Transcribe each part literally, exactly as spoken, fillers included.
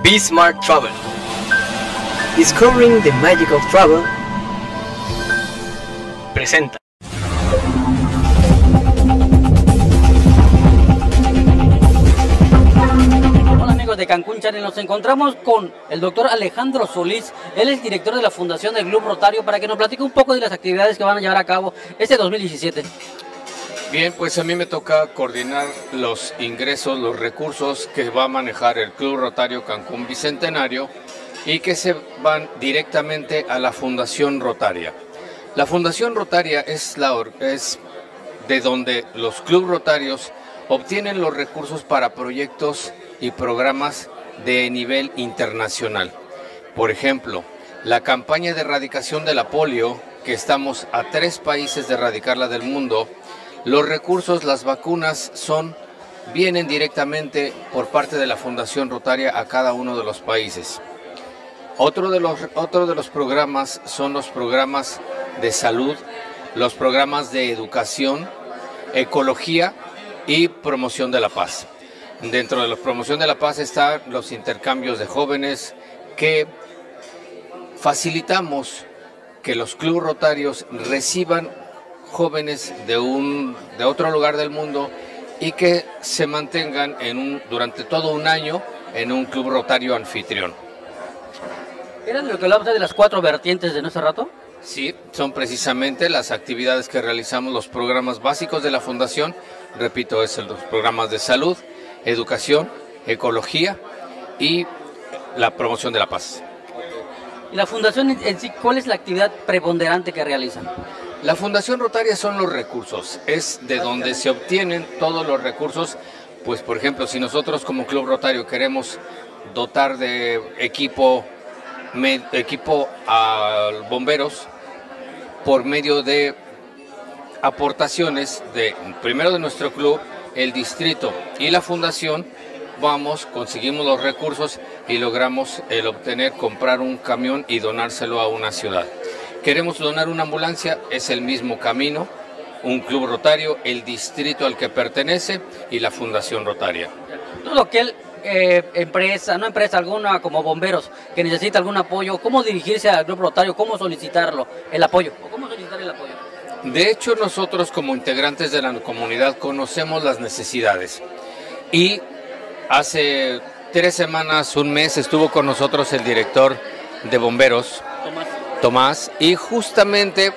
Be Smart Travel. Discovering the Magic of Travel presenta. Hola amigos de Cancún Channel, nos encontramos con el doctor Alejandro Solís. Él es director de la Fundación del Club Rotario, para que nos platique un poco de las actividades que van a llevar a cabo este dos mil diecisiete. Bien, pues a mí me toca coordinar los ingresos, los recursos que va a manejar el Club Rotario Cancún Bicentenario y que se van directamente a la Fundación Rotaria. La Fundación Rotaria es, la, es de donde los club rotarios obtienen los recursos para proyectos y programas de nivel internacional. Por ejemplo, la campaña de erradicación de la polio, que estamos a tres países de erradicarla del mundo. Los recursos, las vacunas, son, vienen directamente por parte de la Fundación Rotaria a cada uno de los países. Otro de los, otro de los programas son los programas de salud, los programas de educación, ecología y promoción de la paz. Dentro de la promoción de la paz están los intercambios de jóvenes, que facilitamos que los clubes rotarios reciban jóvenes de un de otro lugar del mundo y que se mantengan en un, durante todo un año en un club rotario anfitrión. ¿Era de lo que hablaba de las cuatro vertientes de nuestro rato? Sí, son precisamente las actividades que realizamos, los programas básicos de la Fundación. Repito, es los programas de salud, educación, ecología y la promoción de la paz. ¿Y la Fundación en sí, cuál es la actividad preponderante que realizan? La Fundación Rotaria son los recursos, es de donde se obtienen todos los recursos. Pues por ejemplo, si nosotros como Club Rotario queremos dotar de equipo, med, equipo a bomberos por medio de aportaciones de primero de nuestro club, el distrito y la fundación, vamos, conseguimos los recursos y logramos el obtener, comprar un camión y donárselo a una ciudad. Queremos donar una ambulancia, es el mismo camino, un club rotario, el distrito al que pertenece y la Fundación Rotaria. Todo aquel eh, empresa, no empresa alguna como bomberos, que necesita algún apoyo, ¿cómo dirigirse al club rotario? ¿Cómo solicitarlo, el apoyo? ¿O cómo solicitar el apoyo? De hecho, nosotros como integrantes de la comunidad conocemos las necesidades. Y hace tres semanas, un mes, estuvo con nosotros el director de bomberos, Tomás. Tomás, y justamente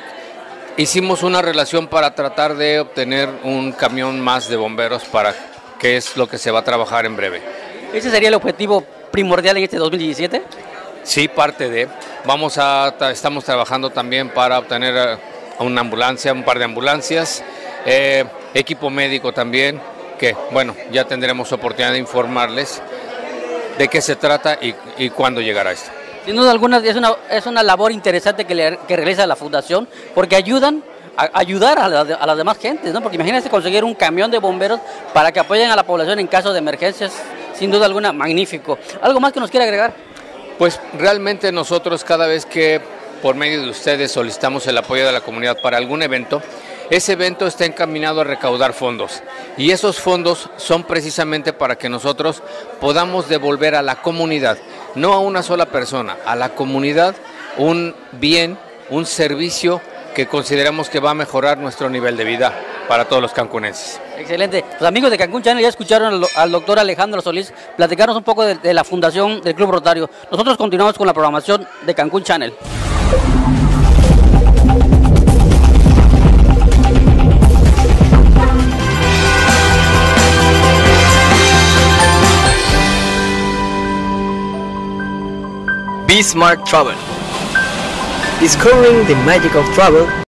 hicimos una relación para tratar de obtener un camión más de bomberos, para que es lo que se va a trabajar en breve. ¿Ese sería el objetivo primordial en este dos mil diecisiete? Sí, parte de. Vamos a, estamos trabajando también para obtener una ambulancia, un par de ambulancias, eh, equipo médico también, que bueno, ya tendremos oportunidad de informarles de qué se trata y, y cuándo llegará esto. Sin duda alguna es una, es una labor interesante que, le, que realiza la Fundación, porque ayudan a ayudar a, la, a las demás gentes, ¿no? Porque imagínense conseguir un camión de bomberos para que apoyen a la población en caso de emergencias, sin duda alguna, magnífico. ¿Algo más que nos quiera agregar? Pues realmente nosotros, cada vez que por medio de ustedes solicitamos el apoyo de la comunidad para algún evento, ese evento está encaminado a recaudar fondos, y esos fondos son precisamente para que nosotros podamos devolver a la comunidad, no a una sola persona, a la comunidad, un bien, un servicio que consideramos que va a mejorar nuestro nivel de vida para todos los cancunenses. Excelente. Pues amigos de Cancún Channel, ya escucharon al, al doctor Alejandro Solís platicarnos un poco de, de la Fundación del Club Rotario. Nosotros continuamos con la programación de Cancún Channel. Be Smart Travel. Discovering the Magic of Travel